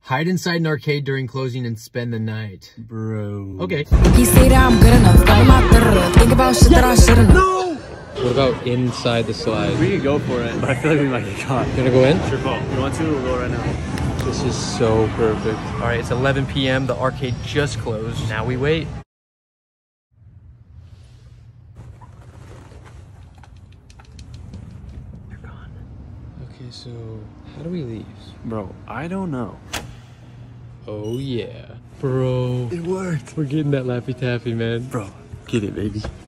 Hide inside an arcade during closing and spend the night. Bro. Okay. He say that I'm good enough. I'm not think about shit that I shouldn't know. No! What about inside the slide? We could go for it, but I feel like we might get caught. You gonna go in? Sure, call. You want to? We'll go right now. This is so perfect. All right, it's 11 p.m. The arcade just closed. Now we wait. They're gone. Okay, so how do we leave? Bro, I don't know. Oh yeah. Bro. It worked. We're getting that Laffy Taffy, man. Bro, get it, baby.